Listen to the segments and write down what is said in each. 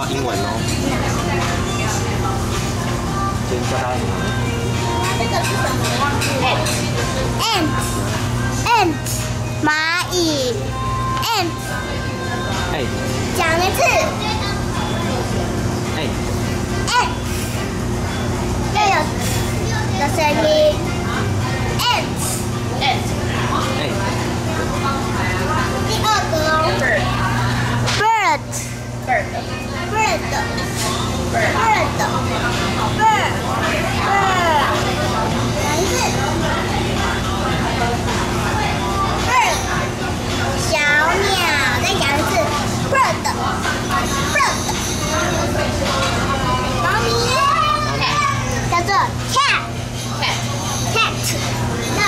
英文哦。今天叫它什么呢？ 这个是什么？我忘记了。ant 蚂蚁 ant 哎， 讲一次。 哎 ant 要有的声音。ant 哎， 第二个哦。bird 讲一次。bird 小鸟，再讲一次。bird 猫咪叫做 cat 那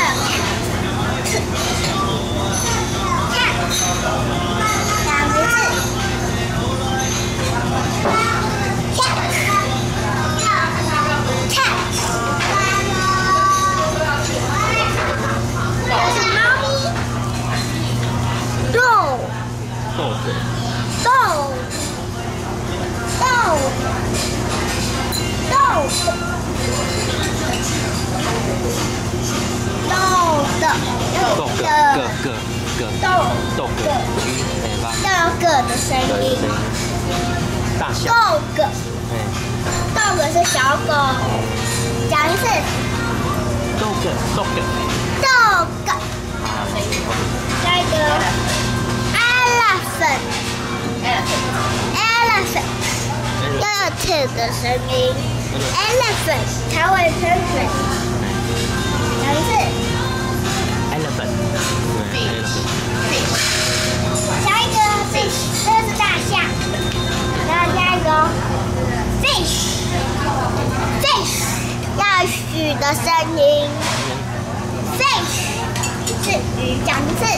cat 讲一次。要有个的声音。 大象。 dog 是小狗。讲一次。dog。下一个 elephant 要有 t 的声音。elephant 才会喷水。讲一次。 elephant。 下一个 fish 这个是大象。然后下一个 fish 要有许的声音。fish 是鱼，讲一次。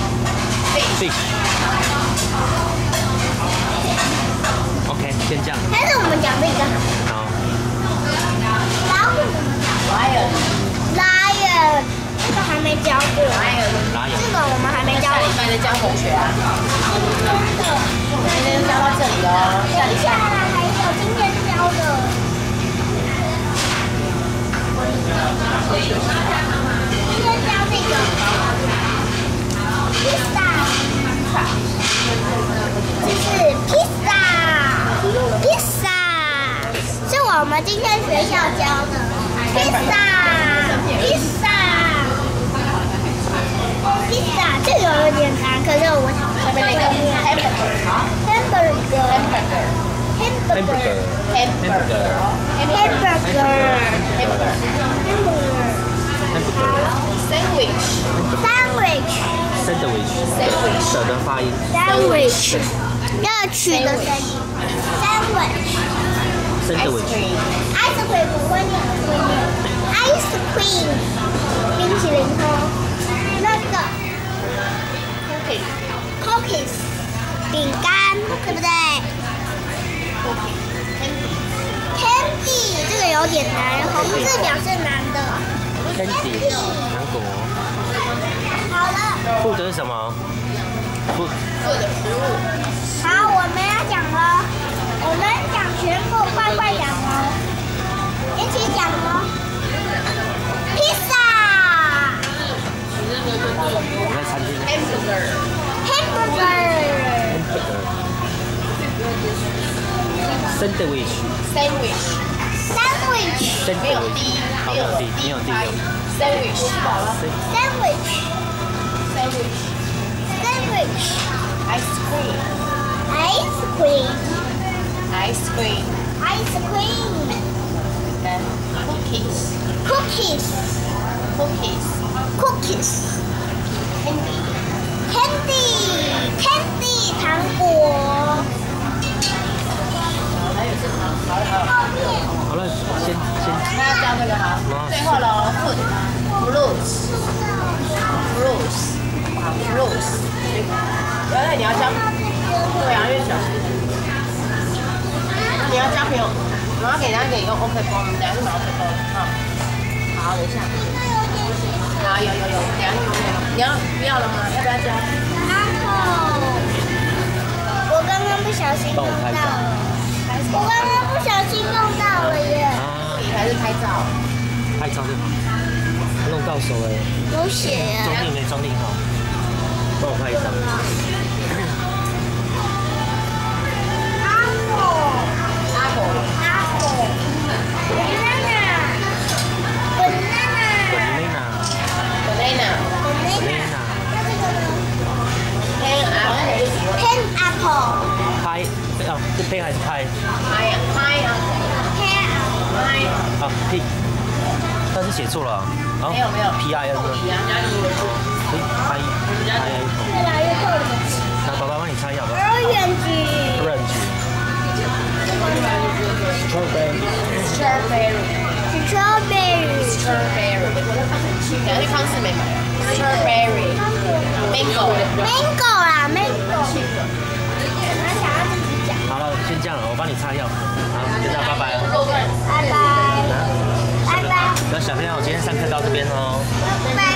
fish。OK， 先这样。 还是我们讲这个。 好。 老虎怎么讲 ？lion 这个还没教过。这个我们还没教过。 下礼拜再教同学啊。今天就教到这里哦，下礼拜。 还有今天教的。今天教这个。披萨。这是披萨，是我们今天学校教的。披萨，这个有点难，可是我会念。 Sandwich 的发音。 Sandwich 要取的声音。Sandwich。Ice cream 不会念，Ice cream 冰淇淋哦。那个 cookies 饼干，对不对 ？Candy 这个有点难，红字表示难的。 Candy 糖果。 好了。 food 是什么？food 的食物。 好，我们要讲了，我们讲全部快讲哦，一起讲哦。披萨。 我在餐厅。 Hamburger。 Sandwich。 没有 D， 没有 D。 Sandwich。Ice cream。 Cookies。Candy 糖果。 好了，先。 那要教这个哈，最后喽 ，fruits。原来你要教，对啊，因为小心。那你要教朋友，我要给人家给用 OK 包，我们等下去买 OK 包，好，等一下。好，有，等下你要不要了吗？要不要教？ 然后我刚刚不小心弄到了。 我刚刚不小心弄到了耶。 啊， 还是拍照？ 拍照就好。弄到手了。 有血耶。 中立没中立好。帮我拍一张。拍，哦，是配还是拍？ 拍啊！ 啊 P， 但是写错了。啊， 没有 PIN 呢？拍。 越来越厚了。 那爸爸帮你擦一下吧。 Orange。 Strawberry。你要去康士美买啊 ？Strawberry。Mango 啦 ，Mango。 好了，先这样了，我帮你擦药。好，就这样，拜拜。 拜拜。拜拜。 那小朋友今天上课到这边哦。 拜拜。